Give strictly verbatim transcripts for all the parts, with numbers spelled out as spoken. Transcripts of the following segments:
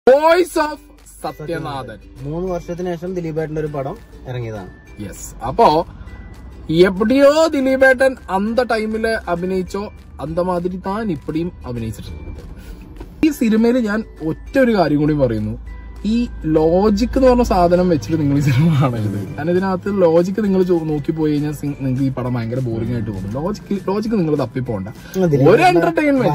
Voice of Sathyanathan മൂന്ന് വർഷത്തിന് ശേഷം ദിലീപേട്ടന്റെ ഒരു പടം ഇറങ്ങിയതാണ്. യെസ്. അപ്പോ എവിടെയോ ദിലീപേട്ടൻ അന്ത ടൈമില് അഭിനയിച്ചോ അന്തമാതിരി താൻ ഇപ്പടിയും അഭിനയിച്ചിട്ടുണ്ട്. ഈ സിനിമയിൽ ഞാൻ ഒറ്റ ഒരു കാര്യം കൂടി പറയുന്നു. ഈ ലോജിക് എന്ന് പറഞ്ഞ സാധനം വെച്ചിട്ട് നിങ്ങൾ ഈ സിനിമ കാണരുത്. കാരണം ഇതിനകത്ത് ലോജിക് നിങ്ങൾ നോക്കി പോയി കഴിഞ്ഞാൽ നിങ്ങൾക്ക് ഈ പടം ഭയങ്കര ബോറിംഗ് ആയിട്ട് പോകും. ലോജിക് ലോജിക് നിങ്ങൾ തപ്പിപ്പോണ്ട. ഒരു എന്റർടൈൻമെന്റ്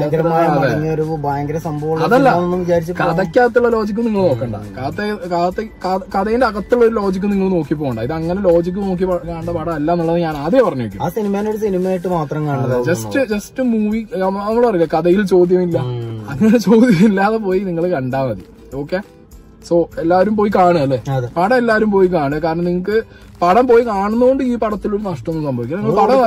അതല്ല, കഥയ്ക്കകത്തുള്ള ലോജിക്ക് നിങ്ങൾ നോക്കണ്ട. കഥയുടെ അകത്തുള്ള ഒരു ലോജിക്ക് നിങ്ങൾ നോക്കി പോകണ്ട. ഇത് അങ്ങനെ ലോജിക്ക് നോക്കി കാണേണ്ട പടം അല്ല എന്നുള്ളത് ഞാൻ ആദ്യം പറഞ്ഞു വെക്കും. ആ സിനിമേനെ ഒരു സിനിമയായിട്ട് മാത്രം കാണുന്നത്. ജസ്റ്റ് ജസ്റ്റ് മൂവി നമ്മൾ പറയില്ല കഥയിൽ ചോദ്യമില്ല, അങ്ങനെ ചോദ്യം ഇല്ലാതെ പോയി നിങ്ങൾ കണ്ടാൽ മതി. ഓക്കെ. സോ എല്ലാരും പോയി കാണുക അല്ലേ, പടം എല്ലാരും പോയി കാണുക. കാരണം നിങ്ങൾക്ക് പടം പോയി കാണുന്നതുകൊണ്ട് ഈ പടത്തിലൊരു നഷ്ടമൊന്നും സംഭവിക്കില്ല. നിങ്ങൾ പടം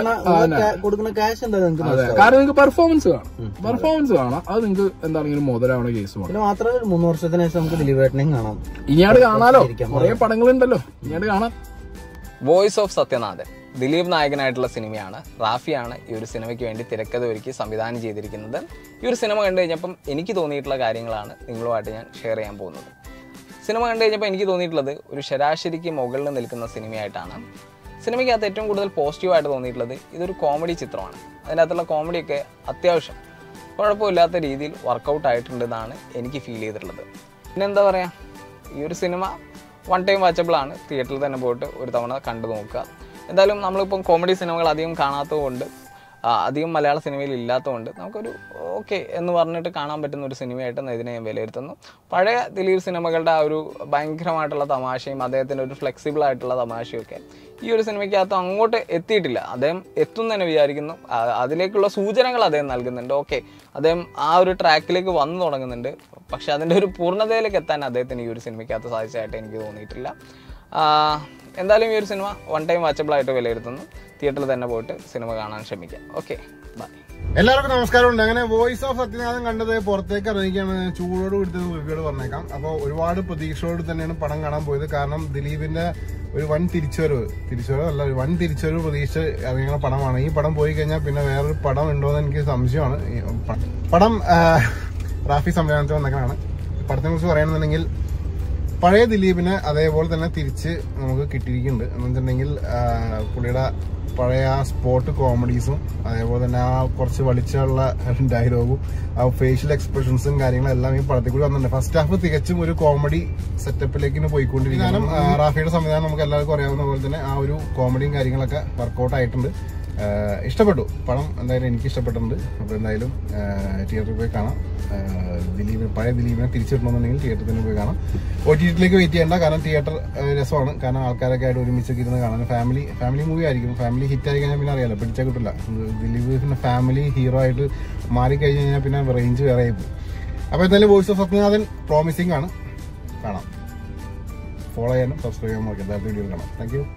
അതെ, കാരണം നിങ്ങൾക്ക് പെർഫോമൻസ് കാണാം, പെർഫോമൻസ് കാണാം. അത് നിങ്ങൾക്ക് എന്താണെങ്കിലും മുതലാവണ കേസ് വേണം. മാത്രമല്ല മൂന്ന് വർഷത്തിന് ശേഷം നമുക്ക് ദിലീപേട്ടനെയും കാണാം. ഇനിയാട് കാണാലോ, കുറെ പടങ്ങളുണ്ടല്ലോ, ഇനിയാട് കാണാം. വോയിസ് ഓഫ് സത്യനാഥൻ ദിലീപ് നായകനായിട്ടുള്ള സിനിമയാണ്. റാഫിയാണ് ഈ ഒരു സിനിമയ്ക്ക് വേണ്ടി തിരക്കഥ ഒരുക്കി സംവിധാനം ചെയ്തിരിക്കുന്നത്. ഈ ഒരു സിനിമ കണ്ടു കഴിഞ്ഞപ്പം എനിക്ക് തോന്നിയിട്ടുള്ള കാര്യങ്ങളാണ് നിങ്ങളുമായിട്ട് ഞാൻ ഷെയർ ചെയ്യാൻ പോകുന്നത്. സിനിമ കണ്ടു കഴിഞ്ഞപ്പോൾ എനിക്ക് തോന്നിയിട്ടുള്ളത് ഒരു ശരാശരിക്ക് മുകളിൽ നിൽക്കുന്ന സിനിമയായിട്ടാണ്. സിനിമയ്ക്കകത്ത് ഏറ്റവും കൂടുതൽ പോസിറ്റീവായിട്ട് തോന്നിയിട്ടുള്ളത് ഇതൊരു കോമഡി ചിത്രമാണ്. അതിനകത്തുള്ള കോമഡിയൊക്കെ അത്യാവശ്യം കുഴപ്പമില്ലാത്ത രീതിയിൽ വർക്കൗട്ട് ആയിട്ടുണ്ടെന്നാണ് എനിക്ക് ഫീൽ ചെയ്തിട്ടുള്ളത്. പിന്നെ എന്താ പറയുക, ഈ ഒരു സിനിമ വൺ ടൈം വാച്ചബിളാണ്. തിയേറ്ററിൽ തന്നെ പോയിട്ട് ഒരു തവണ കണ്ടു നോക്കുക. എന്തായാലും നമ്മളിപ്പം കോമഡി സിനിമകൾ അധികം കാണാത്തതുകൊണ്ട്, അധികം മലയാള സിനിമയിൽ ഇല്ലാത്തതുകൊണ്ട് നമുക്കൊരു ഓക്കെ എന്ന് പറഞ്ഞിട്ട് കാണാൻ പറ്റുന്ന ഒരു സിനിമയായിട്ട് ഇതിനെ ഞാൻ വിലയിരുത്തുന്നു. പഴയ ദിലീപ് സിനിമകളുടെ ആ ഒരു ഭയങ്കരമായിട്ടുള്ള തമാശയും അദ്ദേഹത്തിൻ്റെ ഒരു ഫ്ലെക്സിബിൾ ആയിട്ടുള്ള തമാശയൊക്കെ ഈ ഒരു സിനിമയ്ക്കകത്ത് അങ്ങോട്ട് എത്തിയിട്ടില്ല. അദ്ദേഹം എത്തും തന്നെ വിചാരിക്കുന്നു. അതിലേക്കുള്ള സൂചനകൾ അദ്ദേഹം നൽകുന്നുണ്ട്. ഓക്കെ, അദ്ദേഹം ആ ഒരു ട്രാക്കിലേക്ക് വന്നു തുടങ്ങുന്നുണ്ട്. പക്ഷെ അതിൻ്റെ ഒരു പൂർണ്ണതയിലേക്ക് എത്താൻ അദ്ദേഹത്തിന് ഈ ഒരു സിനിമയ്ക്കകത്ത് സാധിച്ചതായിട്ട് എനിക്ക് തോന്നിയിട്ടില്ല. എന്തായാലും ഈ ഒരു സിനിമ വൺ ടൈം വാച്ചബിളായിട്ട് വിലയിരുത്തുന്നു. തിയേറ്ററിൽ തന്നെ പോയിട്ട് സിനിമ കാണാൻ ശ്രമിക്കാം. Okay, bye. എല്ലാവർക്കും നമസ്കാരമുണ്ട്. അങ്ങനെ വോയിസ് ഓഫ് സത്യനാഥൻ കണ്ടത് പുറത്തേക്ക് അറിയിക്കുകയാണ്. ചൂടോട് കൊടുത്തത് റിവ്യൂട് പറഞ്ഞേക്കാം. അപ്പോൾ ഒരുപാട് പ്രതീക്ഷയോട് തന്നെയാണ് പടം കാണാൻ പോയത്. കാരണം ദിലീപിന്റെ ഒരു വൻ തിരിച്ചുവരവ് തിരിച്ചുവരവ് അല്ല ഒരു വൻ തിരിച്ചുവരവ് പ്രതീക്ഷ ഇറങ്ങിയ പടമാണ്. ഈ പടം പോയി കഴിഞ്ഞാൽ പിന്നെ വേറൊരു പടം ഉണ്ടോ എന്ന് എനിക്ക് സംശയമാണ്. പടം റാഫി സംവിധാനത്തിൽ വന്നേക്കാണ്. പടത്തിനെ കുറിച്ച് പറയുകയാണെന്നുണ്ടെങ്കിൽ പഴയ ദിലീപിനെ അതേപോലെ തന്നെ തിരിച്ച് നമുക്ക് കിട്ടിയിരിക്കുന്നുണ്ട്. എന്ന് വെച്ചിട്ടുണ്ടെങ്കിൽ പുള്ളിയുടെ പഴയ ആ സ്പോട്ട് കോമഡീസും അതേപോലെ തന്നെ ആ കുറച്ച് വലിച്ചുള്ള ഡയലോഗും ആ ഫേഷ്യൽ എക്സ്പ്രഷൻസും കാര്യങ്ങളും എല്ലാം ഈ പടത്തിൽ കൂടി വന്നിട്ടുണ്ട്. ഫസ്റ്റ് ഹാഫ് തികച്ചും ഒരു കോമഡി സെറ്റപ്പിലേക്ക് പോയിക്കൊണ്ടിരിക്കാനും റാഫിയുടെ സംവിധാനം നമുക്ക് എല്ലാവർക്കും അറിയാവുന്ന പോലെ തന്നെ ആ ഒരു കോമഡിയും കാര്യങ്ങളൊക്കെ വർക്കൗട്ട് ആയിട്ടുണ്ട്. ഇഷ്ടപ്പെട്ടു പടം. എന്തായാലും എനിക്ക് ഇഷ്ടപ്പെട്ടിട്ടുണ്ട്. അപ്പോൾ എന്തായാലും തിയേറ്ററിൽ പോയി കാണാം. ദിലീപ് പഴയ ദിലീപിനെ തിരിച്ചിടണമെന്നുണ്ടെങ്കിൽ തിയേറ്ററിൽ തന്നെ പോയി കാണാം. ഒ ടി ടിയിലേക്ക് വെയിറ്റ് ചെയ്യേണ്ട. കാരണം തിയേറ്റർ രസമാണ്. കാരണം ആൾക്കാരൊക്കെ ആയിട്ട് ഒരുമിച്ചൊക്കെ ഇരുന്ന് കാണാൻ ഫാമിലി ഫാമിലി മൂവി ആയിരിക്കും. ഫാമിലി ഹിറ്റ് ആയി കഴിഞ്ഞാൽ പിന്നെ അറിയാലോ, പിടിച്ചാൽ കിട്ടില്ല. ദിലീപ് പിന്നെ ഫാമിലി ഹീറോ ആയിട്ട് മാറിക്കഴിഞ്ഞ് കഴിഞ്ഞാൽ പിന്നെ റേഞ്ച് വേറെ ആയി പോകും. അപ്പോൾ എന്തായാലും വോയിസ് ഓഫ് സത്യനാഥൻ പ്രോമിസിംഗ് ആണ്. കാണാം. ഫോളോ ചെയ്യാനും സബ്സ്ക്രൈബ് ചെയ്യാൻ നോക്കാം. അടുത്ത വീഡിയോ കാണാം. Thank you.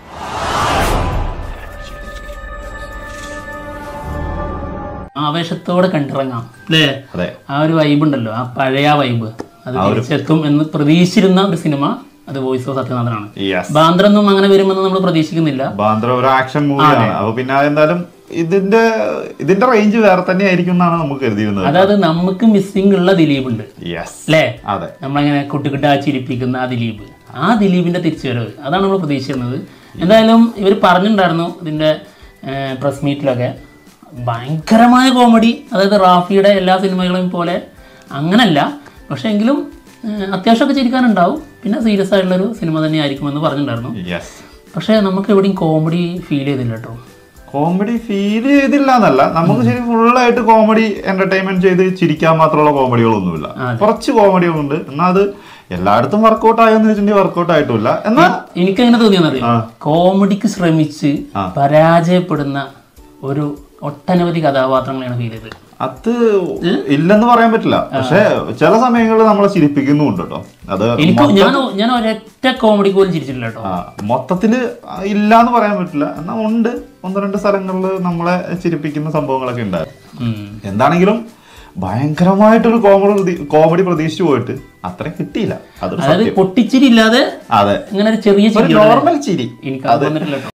ആവേശത്തോടെ കണ്ടിറങ്ങാം അല്ലേ? ആ ഒരു വൈബ് ഉണ്ടല്ലോ, ആ പഴയ വൈബ് അത് തിരിച്ചെത്തും എന്ന് പ്രതീക്ഷിച്ചിരുന്ന ഒരു സിനിമ അത് വോയിസ് ഓഫ് സത്യനാഥനാണ്. ബാന്ദ്രൊന്നും അങ്ങനെ വരുമെന്ന് നമ്മൾ പ്രതീക്ഷിക്കുന്നില്ല. ബാന്ദ്ര ഒരു ആക്ഷൻ മൂവിയാണ്. അപ്പൊ പിന്നെ എന്തായാലും ഇതിന്റെ ഇതിന്റെ റേഞ്ച് വേറെ തന്നെ ആയിരിക്കും എന്നാണ് നമുക്ക് കരുതിയിരുന്നത്. അതായത് നമുക്ക് മിസ്സിംഗ് ഉള്ള ദിലീപ് ഉണ്ട് അല്ലേ? നമ്മളങ്ങനെ കുട്ടിക്കുട്ടാ ചിരിപ്പിക്കുന്ന ആ ദിലീപ്, ആ ദിലീപിന്റെ തിരിച്ചുവരവ് അതാണ് നമ്മൾ പ്രതീക്ഷിച്ചിരുന്നത്. എന്തായാലും ഇവർ പറഞ്ഞിട്ടുണ്ടായിരുന്നു ഇതിന്റെ പ്രസ് മീറ്റിലൊക്കെ ഭയങ്കരമായ കോമഡി, അതായത് റാഫിയുടെ എല്ലാ സിനിമകളും പോലെ അങ്ങനല്ല, പക്ഷെ എങ്കിലും അത്യാവശ്യമൊക്കെ ചിരിക്കാനുണ്ടാവും. പിന്നെ സീരിയസ് ആയിട്ടുള്ളൊരു സിനിമ തന്നെ ആയിരിക്കുമെന്ന് പറഞ്ഞിട്ടുണ്ടായിരുന്നു. പക്ഷെ നമുക്ക് എവിടെയും കോമഡി ഫീൽ ചെയ്തില്ല കേട്ടോ. കോമഡി ഫീൽ ചെയ്തില്ല എന്നല്ല, നമുക്ക് ശരി ഫുള്ളായിട്ട് കോമഡി എന്റർടൈൻമെന്റ് ചെയ്ത് ചിരിക്കാൻ മാത്രമുള്ള കോമഡികളൊന്നുമില്ല. കുറച്ച് കോമഡികളുണ്ട്. എന്നാൽ അത് എല്ലായിടത്തും വർക്കൗട്ട് ആയെന്ന് വെച്ചിട്ടുണ്ടെങ്കിൽ വർക്കൗട്ട് ആയിട്ടില്ല. എന്നാൽ എനിക്ക് എങ്ങനെ തോന്നിയെന്നറിയാം, കോമഡിക്ക് ശ്രമിച്ച് പരാജയപ്പെടുന്ന ഒരു ഒട്ടനവധി കഥാപാത്രങ്ങളാണ് ഫീൽ ചെയ്തത്. അത് ഇല്ലെന്ന് പറയാൻ പറ്റില്ല. പക്ഷെ ചില സമയങ്ങളിൽ നമ്മളെ ചിരിപ്പിക്കുന്നുണ്ട് കേട്ടോ. അത് എനിക്ക് ഞാൻ ഞാൻ ഒരൊറ്റ കോമഡി പോലും ചിരിച്ചിട്ടില്ല കേട്ടോ. മൊത്തത്തില് ഇല്ല എന്ന് പറയാൻ പറ്റില്ല. എന്നാൽ ഉണ്ട്, ഒന്ന് രണ്ട് സ്ഥലങ്ങളിൽ നമ്മളെ ചിരിപ്പിക്കുന്ന സംഭവങ്ങളൊക്കെ ഉണ്ടായിരുന്നു. എന്താണെങ്കിലും ഭയങ്കരമായിട്ടൊരു കോമഡി കോമഡി പ്രതീക്ഷിച്ചു പോയിട്ട് അത്ര കിട്ടിയില്ല. അതായത് പൊട്ടിച്ചിരി ഇല്ലാതെ, അതെ, ഇങ്ങനെ ഒരു ചെറിയ നോർമൽ ചിരി എനിക്ക്